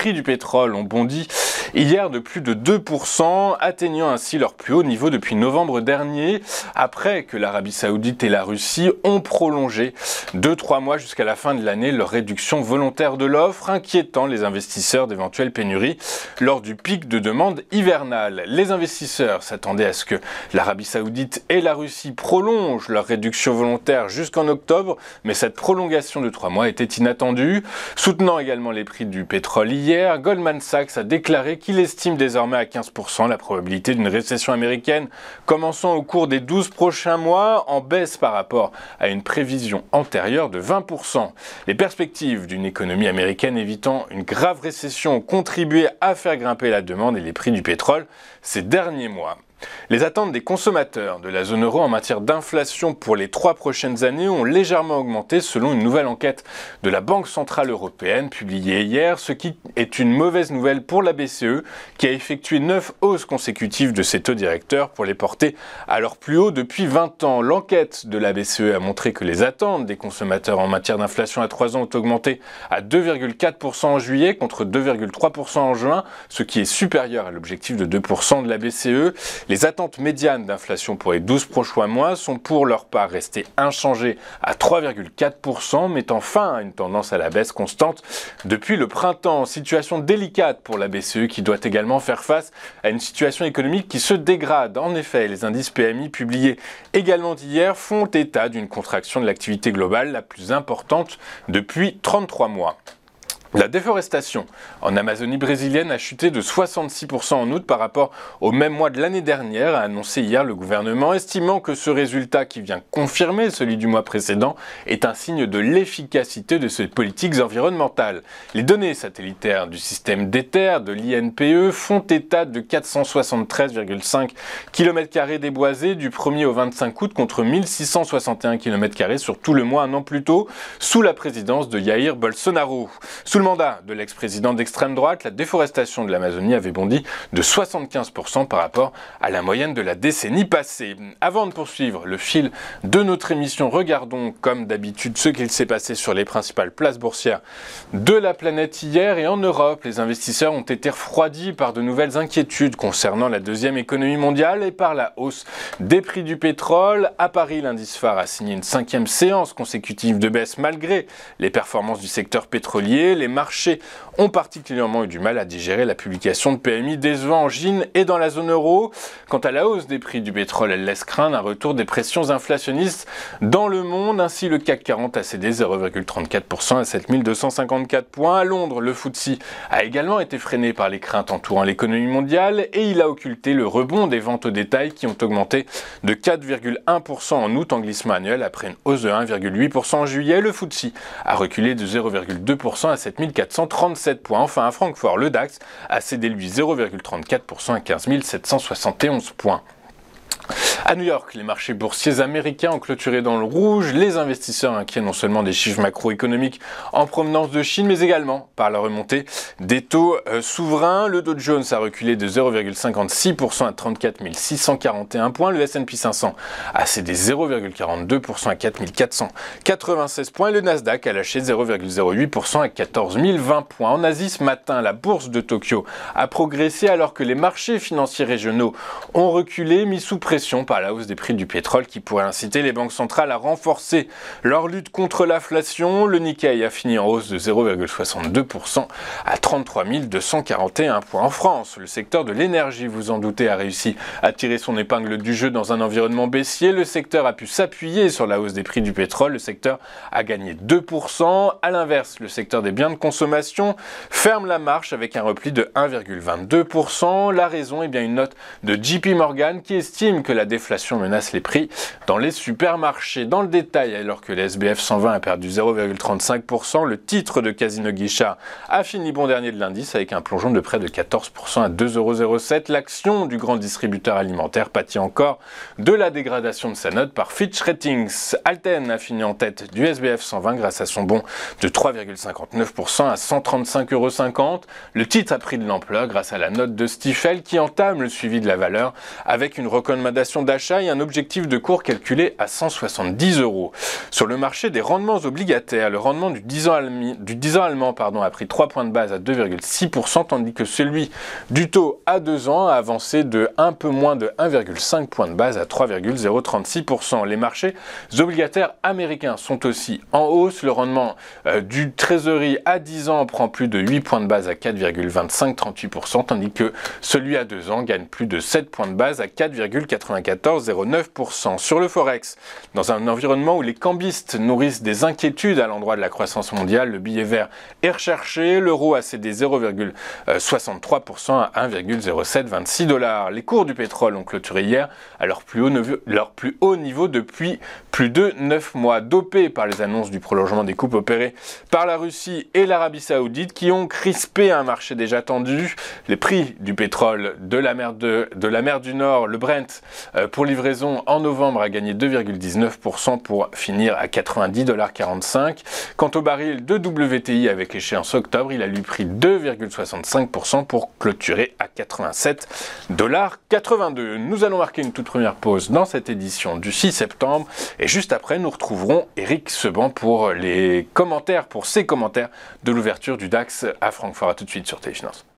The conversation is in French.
prix du pétrole ont bondi hier de plus de 2%, atteignant ainsi leur plus haut niveau depuis novembre dernier, après que l'Arabie Saoudite et la Russie ont prolongé de 3 mois jusqu'à la fin de l'année leur réduction volontaire de l'offre, inquiétant les investisseurs d'éventuelles pénuries lors du pic de demande hivernale. Les investisseurs s'attendaient à ce que l'Arabie Saoudite et la Russie prolongent leur réduction volontaire jusqu'en octobre, mais cette prolongation de 3 mois était inattendue. Soutenant également les prix du pétrole hier, Goldman Sachs a déclaré qu'il estime désormais à 15% la probabilité d'une récession américaine commençant au cours des 12 prochains mois, en baisse par rapport à une prévision antérieure de 20%. Les perspectives d'une économie américaine évitant une grave récession ont contribué à faire grimper la demande et les prix du pétrole ces derniers mois. Les attentes des consommateurs de la zone euro en matière d'inflation pour les 3 prochaines années ont légèrement augmenté selon une nouvelle enquête de la Banque Centrale Européenne publiée hier, ce qui est une mauvaise nouvelle pour la BCE qui a effectué 9 hausses consécutives de ses taux directeurs pour les porter à leur plus haut depuis 20 ans. L'enquête de la BCE a montré que les attentes des consommateurs en matière d'inflation à 3 ans ont augmenté à 2,4% en juillet contre 2,3% en juin, ce qui est supérieur à l'objectif de 2% de la BCE. Les attentes médianes d'inflation pour les 12 prochains mois sont pour leur part restées inchangées à 3,4%, mettant fin à une tendance à la baisse constante depuis le printemps. Situation délicate pour la BCE qui doit également faire face à une situation économique qui se dégrade. En effet, les indices PMI publiés également hier font état d'une contraction de l'activité globale la plus importante depuis 33 mois. La déforestation en Amazonie brésilienne a chuté de 66% en août par rapport au même mois de l'année dernière, a annoncé hier le gouvernement, estimant que ce résultat qui vient confirmer celui du mois précédent est un signe de l'efficacité de ces politiques environnementales. Les données satellitaires du système d'Ether de l'INPE font état de 473,5 km² déboisés du 1er au 25 août contre 1661 km² sur tout le mois un an plus tôt, sous la présidence de Jair Bolsonaro. Sous le mandat de l'ex-président d'extrême droite, la déforestation de l'Amazonie avait bondi de 75% par rapport à la moyenne de la décennie passée. Avant de poursuivre le fil de notre émission, regardons comme d'habitude ce qu'il s'est passé sur les principales places boursières de la planète hier. Et en Europe, les investisseurs ont été refroidis par de nouvelles inquiétudes concernant la deuxième économie mondiale et par la hausse des prix du pétrole. À Paris, l'indice phare a signé une 5e séance consécutive de baisse malgré les performances du secteur pétrolier. Les marchés ont particulièrement eu du mal à digérer la publication de PMI décevant en Chine et dans la zone euro. Quant à la hausse des prix du pétrole, elle laisse craindre un retour des pressions inflationnistes dans le monde. Ainsi, le CAC 40 a cédé 0,34% à 7254 points. À Londres, le FTSE a également été freiné par les craintes entourant l'économie mondiale et il a occulté le rebond des ventes au détail qui ont augmenté de 4,1% en août en glissement annuel après une hausse de 1,8% en juillet. Le FTSE a reculé de 0,2% à 7437 points. Enfin, à Francfort, le DAX a cédé lui 0,34% à 15 771 points. À New York, les marchés boursiers américains ont clôturé dans le rouge, les investisseurs inquiets non seulement des chiffres macroéconomiques en provenance de Chine, mais également par la remontée des taux souverains. Le Dow Jones a reculé de 0,56% à 34 641 points, le S&P 500 a cédé 0,42% à 4 496 points, et le Nasdaq a lâché 0,08% à 14 020 points. En Asie, ce matin, la bourse de Tokyo a progressé alors que les marchés financiers régionaux ont reculé, mis sous pression par la hausse des prix du pétrole qui pourrait inciter les banques centrales à renforcer leur lutte contre l'inflation. Le Nikkei a fini en hausse de 0,62% à 33 241 points. En France, le secteur de l'énergie, vous en doutez, a réussi à tirer son épingle du jeu dans un environnement baissier. Le secteur a pu s'appuyer sur la hausse des prix du pétrole. Le secteur a gagné 2%. À l'inverse, le secteur des biens de consommation ferme la marche avec un repli de 1,22%. La raison est bien une note de JP Morgan qui estime que la déflation menace les prix dans les supermarchés. Dans le détail, alors que le SBF 120 a perdu 0,35%, le titre de Casino Guichard a fini bon dernier de l'indice avec un plongeon de près de 14% à 2,07 €. L'action du grand distributeur alimentaire pâtit encore de la dégradation de sa note par Fitch Ratings. Alten a fini en tête du SBF 120 grâce à son bond de 3,59% à 135,50 €. Le titre a pris de l'ampleur grâce à la note de Stifel qui entame le suivi de la valeur avec une recommandation d'achat et un objectif de cours calculé à 170 €. Sur le marché des rendements obligataires, le rendement du 10 ans allemand a pris 3 points de base à 2,6%, tandis que celui du taux à 2 ans a avancé de un peu moins de 1,5 point de base à 3,036%. Les marchés obligataires américains sont aussi en hausse. Le rendement du trésorerie à 10 ans prend plus de 8 points de base à 4,2538%, tandis que celui à 2 ans gagne plus de 7 points de base à 4,9409%. Sur le Forex, dans un environnement où les cambistes nourrissent des inquiétudes à l'endroit de la croissance mondiale, le billet vert est recherché, l'euro a cédé 0,63% à 1,0726 $. Les cours du pétrole ont clôturé hier à leur plus haut niveau depuis plus de 9 mois, dopés par les annonces du prolongement des coupes opérées par la Russie et l'Arabie Saoudite qui ont crispé un marché déjà tendu. Les prix du pétrole de la mer du Nord, le Brent, pour livraison en novembre a gagné 2,19% pour finir à 90,45 $. Quant au baril de WTI avec échéance octobre, il a lui pris 2,65% pour clôturer à 87,82 $. Nous allons marquer une toute première pause dans cette édition du 6 septembre et juste après nous retrouverons Eric Seban pour ses commentaires de l'ouverture du DAX à Francfort. À tout de suite sur Téléfinance.